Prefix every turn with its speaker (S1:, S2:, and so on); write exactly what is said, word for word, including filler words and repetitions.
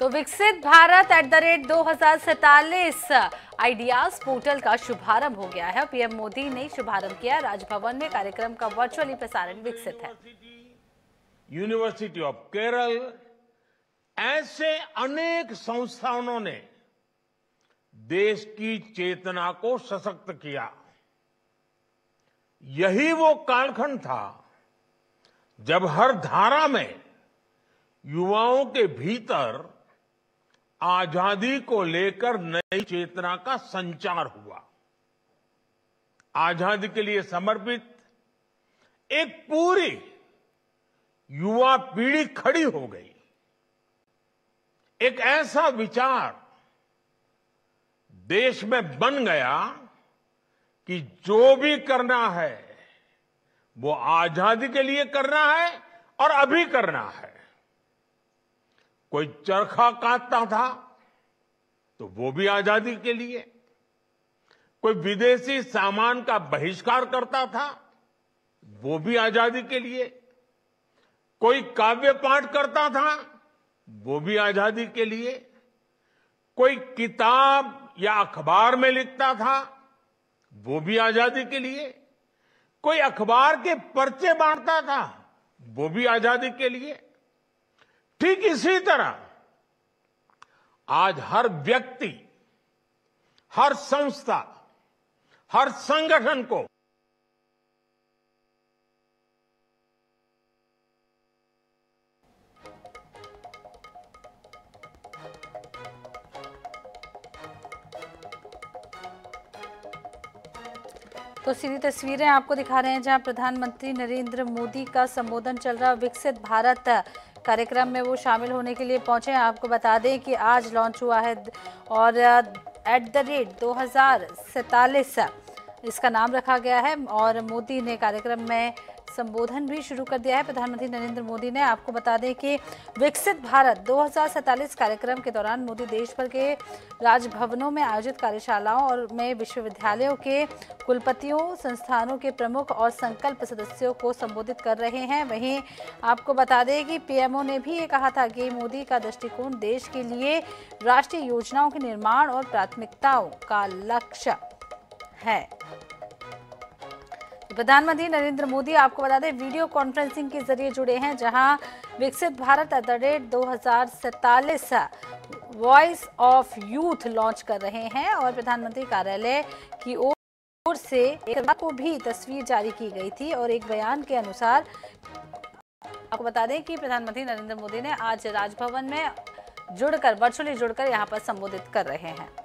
S1: तो विकसित Bharat at the rate दो हजार सैतालीस आइडियाज पोर्टल का शुभारंभ हो गया है। पीएम मोदी ने शुभारंभ किया। राजभवन में कार्यक्रम का वर्चुअली प्रसारण विकसित है।
S2: यूनिवर्सिटी ऑफ केरल, ऐसे अनेक संस्थानों ने देश की चेतना को सशक्त किया। यही वो कालखंड था जब हर धारा में युवाओं के भीतर आजादी को लेकर नई चेतना का संचार हुआ। आजादी के लिए समर्पित एक पूरी युवा पीढ़ी खड़ी हो गई। एक ऐसा विचार देश में बन गया कि जो भी करना है वो आजादी के लिए करना है और अभी करना है। कोई चरखा काटता था तो वो भी आजादी के लिए, कोई विदेशी सामान का बहिष्कार करता था वो भी आजादी के लिए, कोई काव्य पाठ करता था वो भी आजादी के लिए, कोई किताब या अखबार में लिखता था वो भी आजादी के लिए, कोई अखबार के पर्चे बांटता था वो भी आजादी के लिए। ठीक इसी तरह आज हर व्यक्ति, हर संस्था, हर संगठन को
S1: तो सीधी तस्वीरें आपको दिखा रहे हैं जहां प्रधानमंत्री नरेंद्र मोदी का संबोधन चल रहा। विकसित भारत कार्यक्रम में वो शामिल होने के लिए पहुंचे हैं। आपको बता दें कि आज लॉन्च हुआ है और एट द रेट दो हजार सैतालीस इसका नाम रखा गया है और मोदी ने कार्यक्रम में संबोधन भी शुरू कर दिया है। प्रधानमंत्री नरेंद्र मोदी ने, आपको बता दें कि विकसित भारत दो हजार सैतालीस कार्यक्रम के दौरान मोदी देश भर के राजभवनों में आयोजित कार्यशालाओं और में विश्वविद्यालयों के कुलपतियों, संस्थानों के प्रमुख और संकल्प सदस्यों को संबोधित कर रहे हैं। वहीं आपको बता दें कि पीएमओ ने भी ये कहा था कि मोदी का दृष्टिकोण देश के लिए राष्ट्रीय योजनाओं के निर्माण और प्राथमिकताओं का लक्ष्य है। प्रधानमंत्री नरेंद्र मोदी, आपको बता दें, वीडियो कॉन्फ्रेंसिंग के जरिए जुड़े हैं जहां विकसित भारत एट द रेट दो हजार सैतालीस वॉइस ऑफ यूथ लॉन्च कर रहे हैं और प्रधानमंत्री कार्यालय की ओर से एक को भी तस्वीर जारी की गई थी और एक बयान के अनुसार आपको बता दें कि प्रधानमंत्री नरेंद्र मोदी ने आज राजभवन में जुड़कर वर्चुअली जुड़कर यहां पर संबोधित कर रहे हैं।